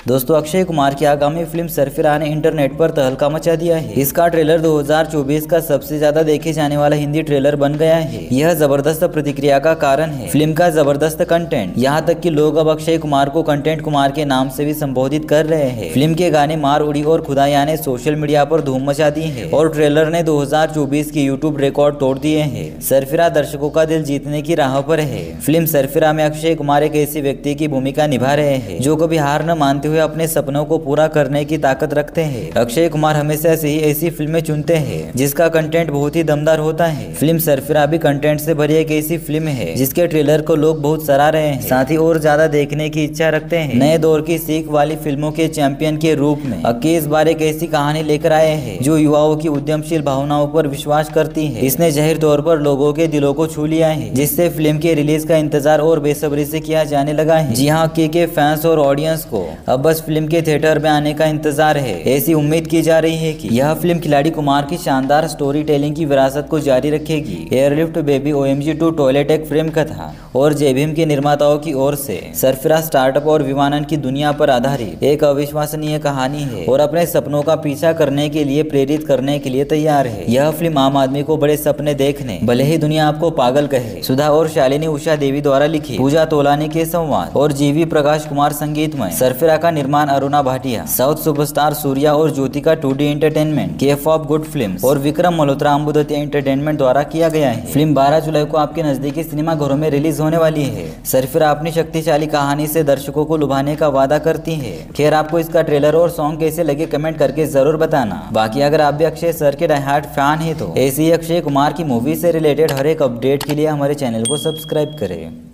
दोस्तों, अक्षय कुमार की आगामी फिल्म सरफिरा ने इंटरनेट पर तहलका मचा दिया है। इसका ट्रेलर 2024 का सबसे ज्यादा देखे जाने वाला हिंदी ट्रेलर बन गया है। यह जबरदस्त प्रतिक्रिया का कारण है। फिल्म का जबरदस्त कंटेंट, यहाँ तक कि लोग अब अक्षय कुमार को कंटेंट कुमार के नाम से भी संबोधित कर रहे हैं। फिल्म के गाने मार उड़ी और खुदाया ने सोशल मीडिया पर धूम मचा दी है और ट्रेलर ने 2024 की यूट्यूब रिकॉर्ड तोड़ दिए हैं। सरफिरा दर्शकों का दिल जीतने की राह पर है। फिल्म सरफिरा में अक्षय कुमार एक ऐसी व्यक्ति की भूमिका निभा रहे हैं जो कभी हार न मानते हुए अपने सपनों को पूरा करने की ताकत रखते हैं। अक्षय कुमार हमेशा से ही ऐसी फिल्में चुनते हैं जिसका कंटेंट बहुत ही दमदार होता है। फिल्म सरफिरा भी कंटेंट से भरी एक ऐसी फिल्म है जिसके ट्रेलर को लोग बहुत सराह रहे हैं, साथ ही और ज्यादा देखने की इच्छा रखते हैं। नए दौर की सीख वाली फिल्मों के चैंपियन के रूप में अक्की इस बार एक ऐसी कहानी लेकर आए हैं जो युवाओं की उद्यमशील भावनाओं पर विश्वास करती है। इसने जाहिर तौर पर लोगों के दिलों को छू लिया है, जिससे फिल्म के रिलीज का इंतजार और बेसब्री से किया जाने लगा है। जी हाँ, अक्की के फैंस और ऑडियंस को अब बस फिल्म के थिएटर में आने का इंतजार है। ऐसी उम्मीद की जा रही है कि यह फिल्म खिलाड़ी कुमार की शानदार स्टोरी टेलिंग की विरासत को जारी रखेगी। एयरलिफ्ट बेबी, OMG 2 टॉयलेट एक प्रेम कथा और जय भीम के निर्माताओं की ओर से सरफिरा स्टार्टअप और विमानन की दुनिया पर आधारित एक अविश्वसनीय कहानी है और अपने सपनों का पीछा करने के लिए प्रेरित करने के लिए तैयार है। यह फिल्म आम आदमी को बड़े सपने देखने, भले ही दुनिया आपको पागल कहे। सुधा और शालिनी उषा देवी द्वारा लिखी, पूजा तोलानी के संवाद और जीवी प्रकाश कुमार संगीतमय सरफिरा का निर्माण अरुणा भाटिया, साउथ सुपरस्टार सूर्या और Jyotika 2D entertainment, Cape of Good Films और विक्रम मल्होत्रा अम्बुदत्ती एंटरटेनमेंट द्वारा किया गया है। फिल्म 12 जुलाई को आपके नजदीकी सिनेमा घरों में रिलीज होने वाली है। सरफिरा अपनी शक्तिशाली कहानी से दर्शकों को लुभाने का वादा करती है। खैर, आपको इसका ट्रेलर और सॉन्ग कैसे लगे कमेंट करके जरूर बताना। बाकी अगर आप भी अक्षय सर के डाई हार्ड फैन है तो ऐसी अक्षय कुमार की मूवी से रिलेटेड हर एक अपडेट के लिए हमारे चैनल को सब्सक्राइब करें।